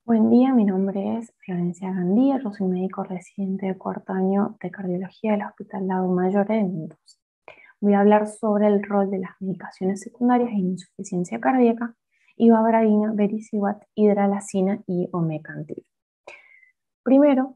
Buen día, mi nombre es Florencia Gandía, yo soy médico residente de cuarto año de cardiología del Hospital Lago Mayor en Mendoza. Voy a hablar sobre el rol de las medicaciones secundarias en insuficiencia cardíaca, ivabradina, vericiguat, hidralazina y omecamtiv. Primero,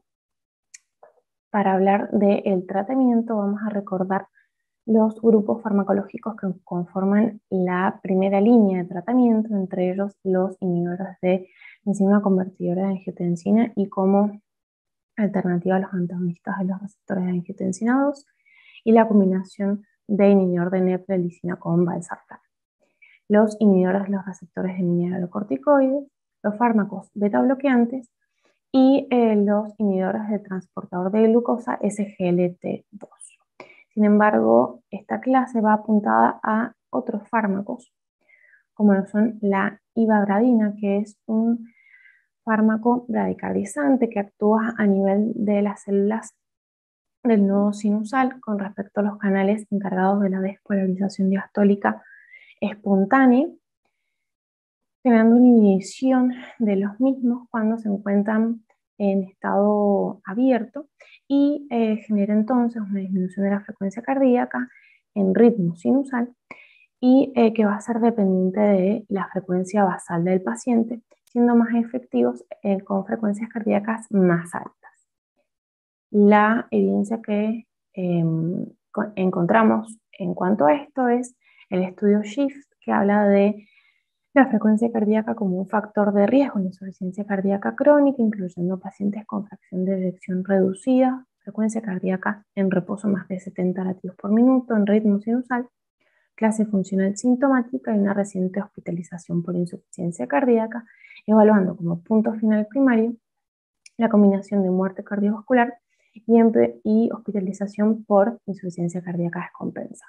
para hablar del tratamiento, vamos a recordar los grupos farmacológicos que conforman la primera línea de tratamiento, entre ellos los inhibidores de enzima convertidora de angiotensina y como alternativa a los antagonistas de los receptores de angiotensina 2 y la combinación de inhibidor de neprilysin con valsartán. Los inhibidores de los receptores de mineralocorticoides, los fármacos beta bloqueantes y los inhibidores de transportador de glucosa SGLT2. Sin embargo, esta clase va apuntada a otros fármacos, como lo son la ivabradina, que es un fármaco bradicardizante que actúa a nivel de las células del nodo sinusal con respecto a los canales encargados de la despolarización diastólica espontánea, generando una inhibición de los mismos cuando se encuentran en estado abierto y genera entonces una disminución de la frecuencia cardíaca en ritmo sinusal y que va a ser dependiente de la frecuencia basal del paciente, siendo más efectivos con frecuencias cardíacas más altas. La evidencia que encontramos en cuanto a esto es el estudio SHIFT, que habla de la frecuencia cardíaca como un factor de riesgo en insuficiencia cardíaca crónica, incluyendo pacientes con fracción de eyección reducida, frecuencia cardíaca en reposo más de 70 latidos por minuto, en ritmo sinusal, clase funcional sintomática y una reciente hospitalización por insuficiencia cardíaca, evaluando como punto final primario la combinación de muerte cardiovascular y hospitalización por insuficiencia cardíaca descompensada.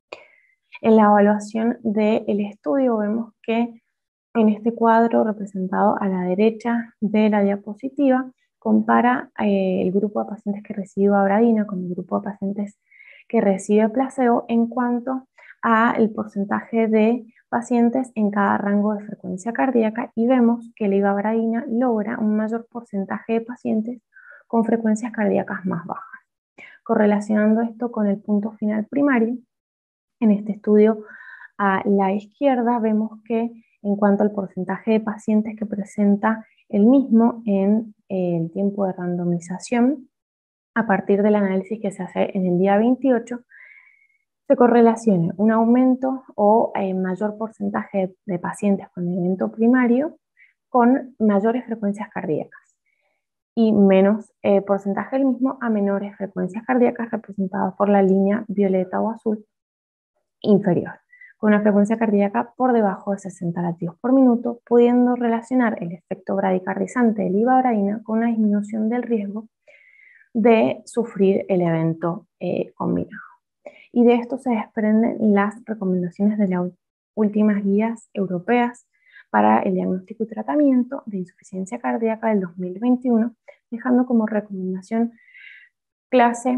En la evaluación del estudio vemos que en este cuadro representado a la derecha de la diapositiva compara el grupo de pacientes que recibe ivabradina con el grupo de pacientes que recibe placebo en cuanto al porcentaje de pacientes en cada rango de frecuencia cardíaca y vemos que la ivabradina logra un mayor porcentaje de pacientes con frecuencias cardíacas más bajas. Correlacionando esto con el punto final primario, en este estudio a la izquierda vemos que en cuanto al porcentaje de pacientes que presenta el mismo en el tiempo de randomización, a partir del análisis que se hace en el día 28, se correlaciona un aumento o mayor porcentaje de pacientes con el evento primario con mayores frecuencias cardíacas y menos porcentaje del mismo a menores frecuencias cardíacas representadas por la línea violeta o azul inferior, con una frecuencia cardíaca por debajo de 60 latidos por minuto, pudiendo relacionar el efecto bradicardizante de la ivabradina con una disminución del riesgo de sufrir el evento combinado. Y de esto se desprenden las recomendaciones de las últimas guías europeas para el diagnóstico y tratamiento de insuficiencia cardíaca del 2021, dejando como recomendación clase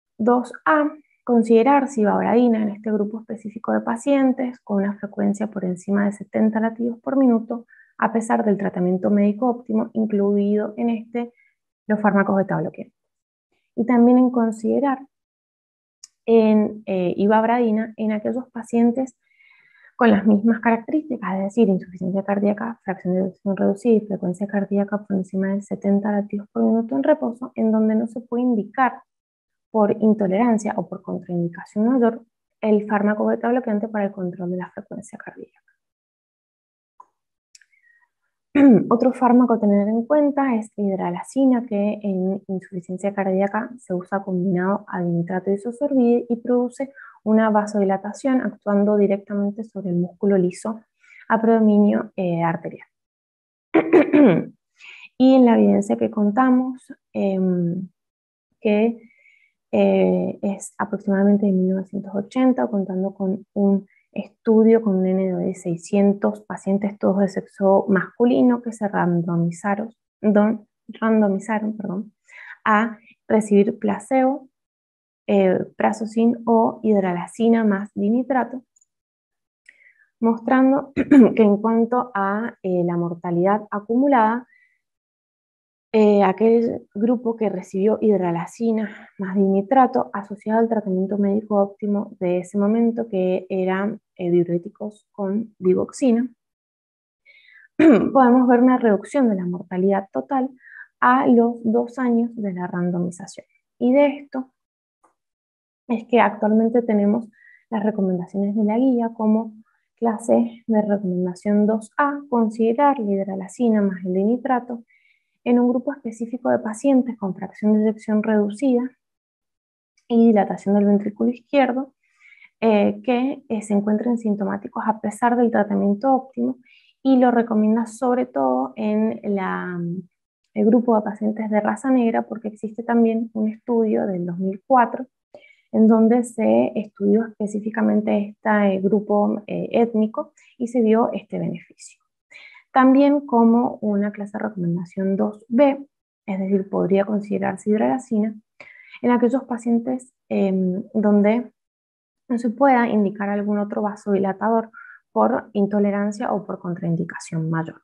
2A, considerar ivabradina en este grupo específico de pacientes con una frecuencia por encima de 70 latidos por minuto, a pesar del tratamiento médico óptimo, incluido en este los fármacos beta bloqueantes. Y también en considerar en ivabradina en aquellos pacientes con las mismas características, es decir, insuficiencia cardíaca, fracción de eyección reducida y frecuencia cardíaca por encima de 70 latidos por minuto en reposo, en donde no se puede indicar por intolerancia o por contraindicación mayor el fármaco beta bloqueante para el control de la frecuencia cardíaca. Otro fármaco a tener en cuenta es la hidralazina, que en insuficiencia cardíaca se usa combinado a dinitrato isosorbide y produce una vasodilatación actuando directamente sobre el músculo liso a predominio arterial. Y en la evidencia que contamos, que es aproximadamente de 1980, contando con un estudio con un N de 600 pacientes, todos de sexo masculino, que se randomizaron a recibir placebo, prazosin o hidralazina más dinitrato, mostrando que en cuanto a la mortalidad acumulada, aquel grupo que recibió hidralazina más dinitrato asociado al tratamiento médico óptimo de ese momento, que eran diuréticos con digoxina, podemos ver una reducción de la mortalidad total a los 2 años de la randomización. Y de esto es que actualmente tenemos las recomendaciones de la guía como clase de recomendación 2A, considerar la hidralazina más el dinitrato en un grupo específico de pacientes con fracción de eyección reducida y dilatación del ventrículo izquierdo, que se encuentren sintomáticos a pesar del tratamiento óptimo, y lo recomienda sobre todo en el grupo de pacientes de raza negra, porque existe también un estudio del 2004 en donde se estudió específicamente este grupo étnico y se vio este beneficio. También como una clase de recomendación 2B, es decir, podría considerarse hidralazina en aquellos pacientes donde no se pueda indicar algún otro vasodilatador por intolerancia o por contraindicación mayor.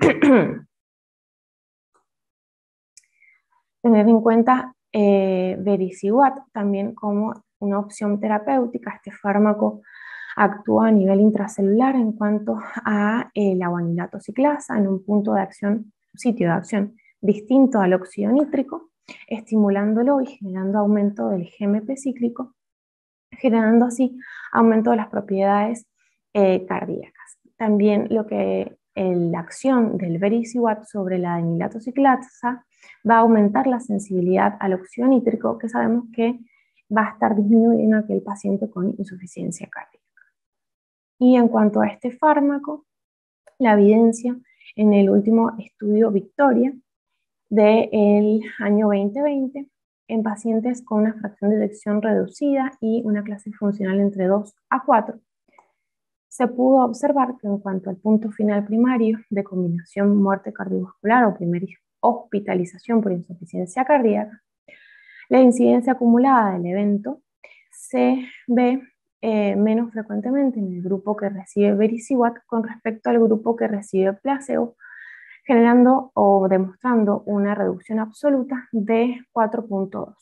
Tener en cuenta vericiguat también como una opción terapéutica. Este fármaco actúa a nivel intracelular en cuanto a la guanilato ciclasa en un sitio de acción distinto al óxido nítrico, estimulándolo y generando aumento del GMP cíclico, generando así aumento de las propiedades cardíacas. También la acción del vericiguat sobre la amilato ciclasa va a aumentar la sensibilidad al óxido nítrico, que sabemos que va a estar disminuyendo en aquel paciente con insuficiencia cardíaca. Y en cuanto a este fármaco, la evidencia en el último estudio Victoria del año 2020 en pacientes con una fracción de eyección reducida y una clase funcional entre 2 a 4, se pudo observar que en cuanto al punto final primario de combinación muerte cardiovascular o primera hospitalización por insuficiencia cardíaca, la incidencia acumulada del evento se ve menos frecuentemente en el grupo que recibe vericiguat con respecto al grupo que recibe placebo, generando o demostrando una reducción absoluta de 4.2.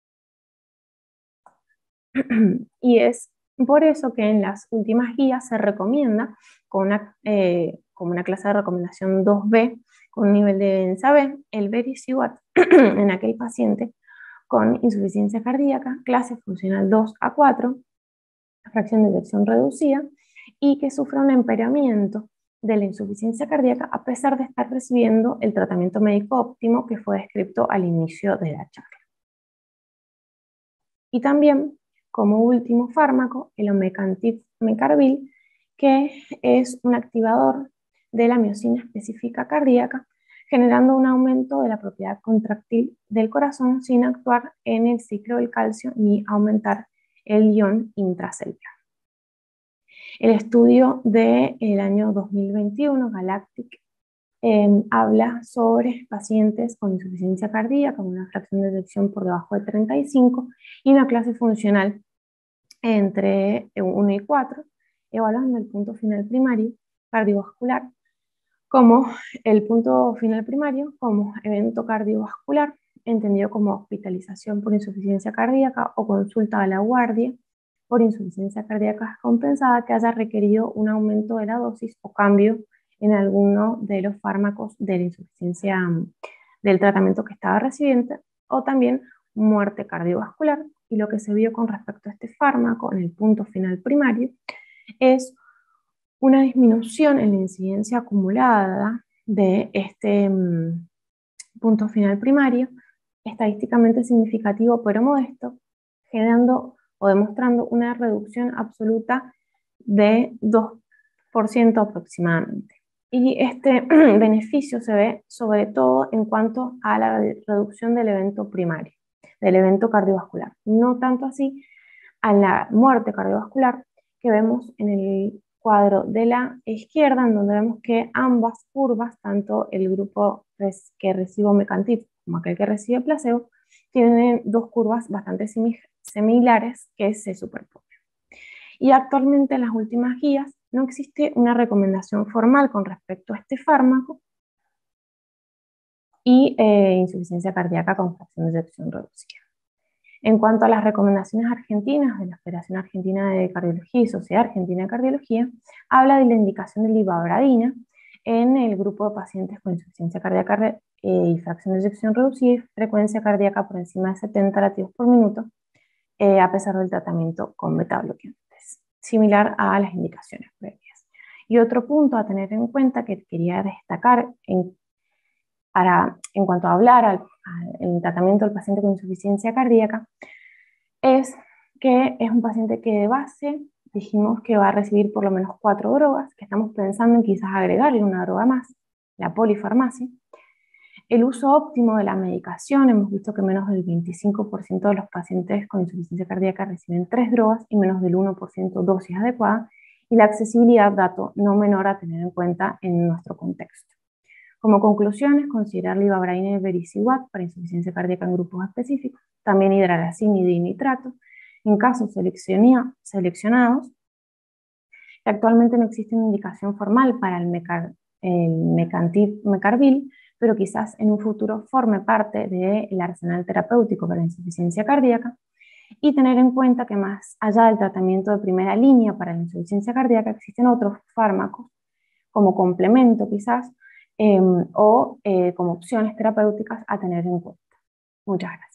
Y es por eso que en las últimas guías se recomienda como una clase de recomendación 2B con un nivel de evidencia B, el vericiguat en aquel paciente con insuficiencia cardíaca, clase funcional 2 a 4, fracción de eyección reducida, y que sufra un empeoramiento de la insuficiencia cardíaca a pesar de estar recibiendo el tratamiento médico óptimo que fue descrito al inicio de la charla. Y también, como último fármaco, el omecamtiv mecarbil, que es un activador de la miocina específica cardíaca, generando un aumento de la propiedad contractil del corazón sin actuar en el ciclo del calcio ni aumentar el ion intracelular. El estudio del año 2021, Galactic, habla sobre pacientes con insuficiencia cardíaca, con una fracción de eyección por debajo de 35 y una clase funcional entre 1 y 4, evaluando el punto final primario cardiovascular como el punto final primario como evento cardiovascular, entendido como hospitalización por insuficiencia cardíaca o consulta a la guardia por insuficiencia cardíaca compensada que haya requerido un aumento de la dosis o cambio en alguno de los fármacos de la insuficiencia del tratamiento que estaba recibiendo, o también muerte cardiovascular. Y lo que se vio con respecto a este fármaco en el punto final primario es una disminución en la incidencia acumulada de este punto final primario, estadísticamente significativo pero modesto, generando o demostrando una reducción absoluta de 2% aproximadamente. Y este beneficio se ve sobre todo en cuanto a la reducción del evento primario, del evento cardiovascular. No tanto así a la muerte cardiovascular que vemos en el cuadro de la izquierda, en donde vemos que ambas curvas, tanto el grupo que recibe omecamtiv como aquel que recibe placebo, tienen dos curvas bastante similares que se superponen. Y actualmente en las últimas guías no existe una recomendación formal con respecto a este fármaco, y insuficiencia cardíaca con fracción de eyección reducida. En cuanto a las recomendaciones argentinas de la Federación Argentina de Cardiología y Sociedad Argentina de Cardiología, habla de la indicación de livabradina en el grupo de pacientes con insuficiencia cardíaca y fracción de eyección reducida y frecuencia cardíaca por encima de 70 latidos por minuto, a pesar del tratamiento con beta-bloqueantes, similar a las indicaciones previas. Y otro punto a tener en cuenta que quería destacar en cuanto a hablar al tratamiento del paciente con insuficiencia cardíaca es que es un paciente que de base dijimos que va a recibir por lo menos 4 drogas, que estamos pensando en quizás agregarle una droga más, la polifarmacia. El uso óptimo de la medicación, hemos visto que menos del 25% de los pacientes con insuficiencia cardíaca reciben 3 drogas y menos del 1% dosis adecuada, y la accesibilidad, dato no menor a tener en cuenta en nuestro contexto. Como conclusiones, considerar livabradina y vericiguat para insuficiencia cardíaca en grupos específicos, también hidralazina y dinitrato, en casos seleccionados. Actualmente no existe una indicación formal para el mecarbil, pero quizás en un futuro forme parte del arsenal terapéutico para la insuficiencia cardíaca, y tener en cuenta que más allá del tratamiento de primera línea para la insuficiencia cardíaca existen otros fármacos como complemento quizás, o como opciones terapéuticas a tener en cuenta. Muchas gracias.